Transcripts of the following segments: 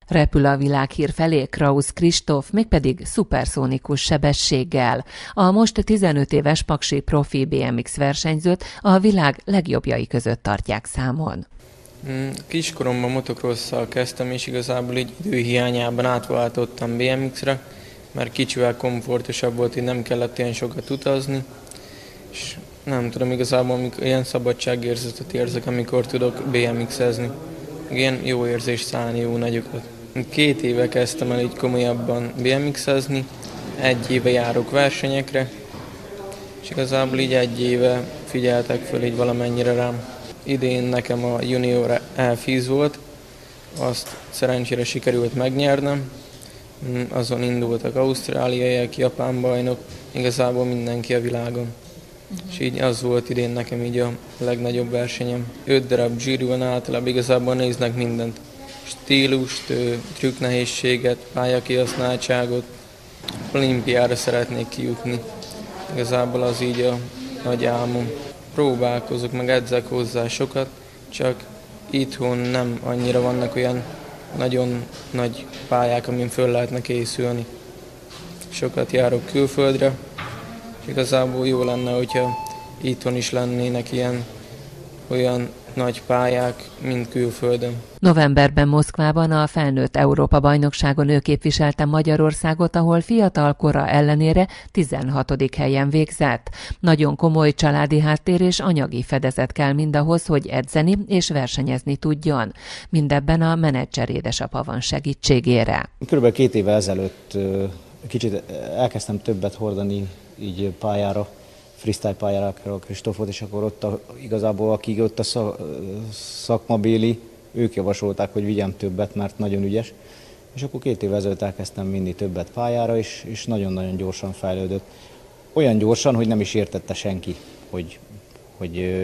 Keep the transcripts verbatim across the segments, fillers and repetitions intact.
Repül a világhír felé Krausz Kristóf, mégpedig szuperszónikus sebességgel. A most tizenöt éves paksi profi bé em iksz versenyzőt a világ legjobbjai között tartják számon. Kiskoromban motocrosszal kezdtem, és igazából így időhiányában átváltottam bé em ikszre, mert kicsivel komfortosabb volt, hogy nem kellett ilyen sokat utazni, és nem tudom, igazából amikor ilyen szabadságérzetet érzek, amikor tudok bé em iksz-ezni. Ilyen jó érzés szállni jó nagyokat. Két éve kezdtem el így komolyabban bé em iksz-ezni, egy éve járok versenyekre, és igazából így egy éve figyeltek föl így valamennyire rám. Idén nekem a junior elfíz volt, azt szerencsére sikerült megnyernem, azon indultak ausztráliaiak, japán bajnok, igazából mindenki a világon. Uh-huh. És így az volt idén nekem így a legnagyobb versenyem. Öt darab zsűri van, általában igazából néznek mindent. Stílust, trükknehézséget, pályakihasználtságot. Olimpiára szeretnék kijutni. Igazából az így a nagy álmom. Próbálkozok, meg edzek hozzá sokat, csak itthon nem annyira vannak olyan nagyon nagy pályák, amin föl lehetne készülni. Sokat járok külföldre, és igazából jó lenne, hogyha itthon is lennének ilyen olyan nagy pályák, mint külföldön. Novemberben Moszkvában a felnőtt Európa-bajnokságon ő képviselte Magyarországot, ahol fiatal kora ellenére tizenhatodik helyen végzett. Nagyon komoly családi háttér és anyagi fedezet kell mindahhoz, hogy edzeni és versenyezni tudjon. Mindebben a menedzser édesapa van segítségére. Körülbelül két évvel ezelőtt kicsit elkezdtem többet hordani így pályára, freestyle pályára a Kristófot, és akkor ott a, igazából akik ott a szakmabéli, ők javasolták, hogy vigyem többet, mert nagyon ügyes. És akkor két évvel ezelőtt elkezdtem vinni többet pályára, és, és nagyon-nagyon gyorsan fejlődött. Olyan gyorsan, hogy nem is értette senki, hogy, hogy,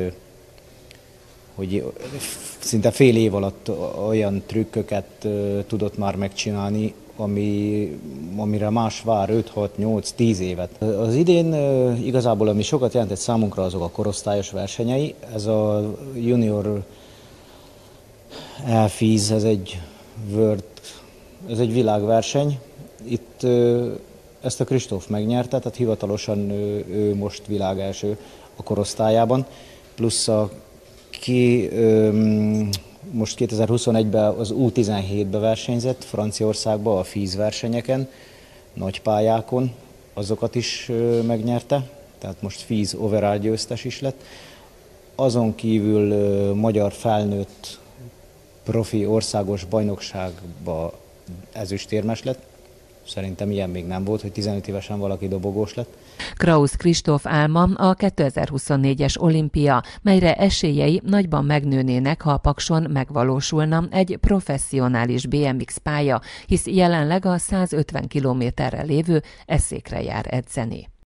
hogy szinte fél év alatt olyan trükköket tudott már megcsinálni, Ami, amire más vár öt, hat, nyolc, tíz évet. Az idén igazából, ami sokat jelentett számunkra, azok a korosztályos versenyei. Ez a junior elfíz, ez egy world, ez egy világverseny. Itt ezt a Kristóf megnyerte, tehát hivatalosan ő, ő most világ első a korosztályában. Plusz a ki... Öm, most kétezer-huszonegyben az U tizenhétben versenyzett Franciaországban a fíz versenyeken, nagy pályákon, azokat is megnyerte, tehát most fíz overall győztes is lett. Azon kívül magyar felnőtt profi országos bajnokságban ezüstérmes lett. Szerintem ilyen még nem volt, hogy tizenöt évesen valaki dobogós lett. Krausz Kristóf álma a kétezer-huszonnégyes olimpia, melyre esélyei nagyban megnőnének, ha a Pakson megvalósulna egy professzionális bé em iksz pálya, hisz jelenleg a százötven kilométerre lévő Eszékre jár edzeni.